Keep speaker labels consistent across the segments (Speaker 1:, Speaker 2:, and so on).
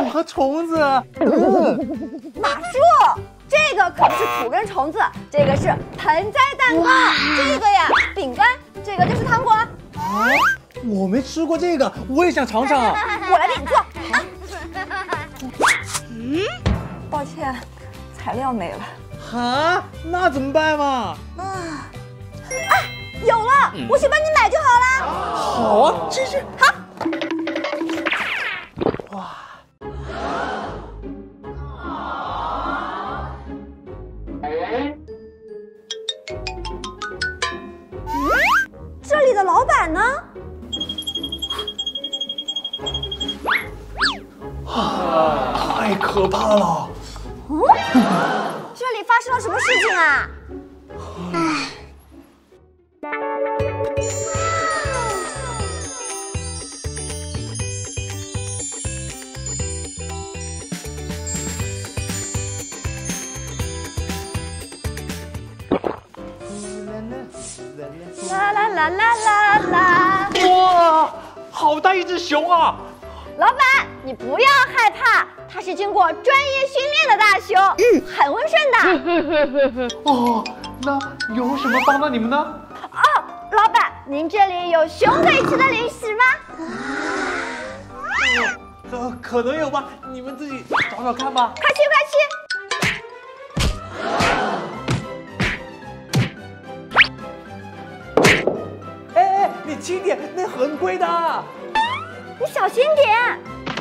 Speaker 1: 和虫子。
Speaker 2: 马术，这个可不是土跟虫子，这个是盆栽蛋糕。这个呀，饼干，这个就是糖果。
Speaker 1: 啊，我没吃过这个，我也想尝尝。
Speaker 2: 我来给你做。抱歉，材料没了。
Speaker 1: 啊，那怎么办嘛？
Speaker 2: 有了，我去帮你买就好了。
Speaker 1: 好啊，继续。
Speaker 2: 好。
Speaker 1: 哇。
Speaker 2: 这里的老板呢？
Speaker 1: 太可怕了！
Speaker 2: 这里发生了什么事情啊？啦啦啦啦啦啦！
Speaker 1: 哇，好大一只熊啊！
Speaker 2: 老板，你不要害怕，它是经过专业训练的大熊，很温顺的。
Speaker 1: 哦，那有什么帮到你们呢？
Speaker 2: 哦，老板，您这里有熊可以吃的零食吗？
Speaker 1: 可能有吧，你们自己找找看吧。
Speaker 2: 快去快去！
Speaker 1: 哎，你轻点，那很贵的。
Speaker 2: 你小心点。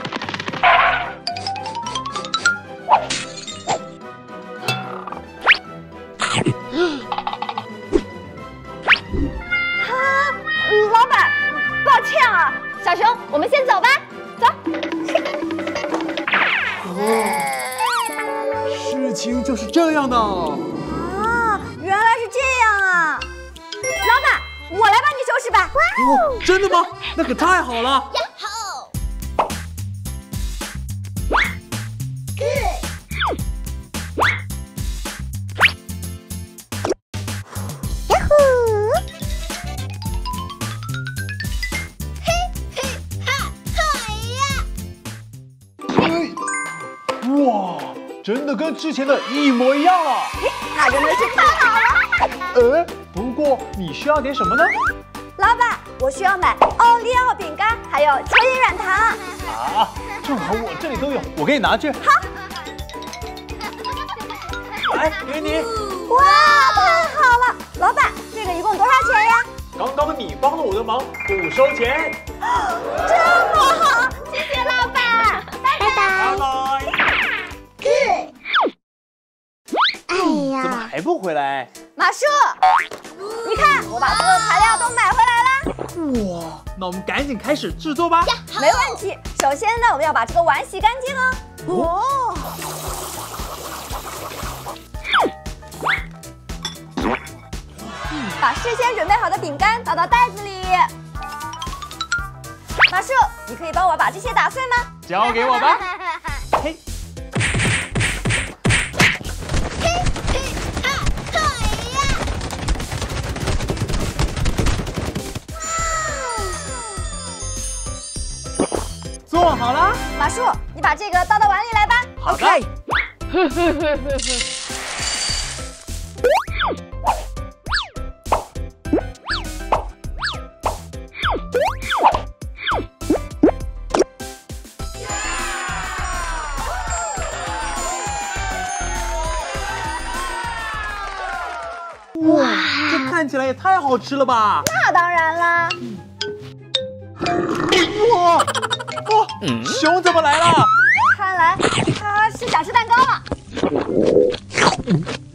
Speaker 2: 老板，抱歉啊，小熊，我们先走吧，走。
Speaker 1: 事情就是这样的。
Speaker 2: 啊，原来是这样啊！老板，我来帮你收拾吧。
Speaker 1: 哦，真的吗？那可太好了。哇，真的跟之前的一模一样啊！
Speaker 2: 那真的是太好了。
Speaker 1: 不过你需要点什么呢？
Speaker 2: 老板，我需要买奥利奥饼干，还有蚯蚓软糖。
Speaker 1: 啊，正好我这里都有，我给你拿去。
Speaker 2: 好。
Speaker 1: 来，给你。
Speaker 2: 哇，太好了！老板，这个一共多少钱呀？
Speaker 1: 刚刚你帮了我的忙，不收钱。
Speaker 2: 这么好，谢谢老板，拜拜。
Speaker 1: 拜拜。
Speaker 3: 哎呀，
Speaker 1: 怎么还不回来？
Speaker 2: 马叔，你看我把所有材料都买回来了。
Speaker 1: 哇，那我们赶紧开始制作吧。
Speaker 2: 没问题。首先呢，我们要把这个碗洗干净哦。把事先准备好的饼干倒到袋子里。马叔，你可以帮我把这些打碎吗？
Speaker 1: 交给我吧。嘿。做好了。
Speaker 2: 马叔，你把这个倒到碗里来吧。
Speaker 1: 好的。哇，这看起来也太好吃了吧！
Speaker 2: 那当然啦。
Speaker 1: 哇，熊怎么来了？
Speaker 2: 看来他是想吃蛋糕了。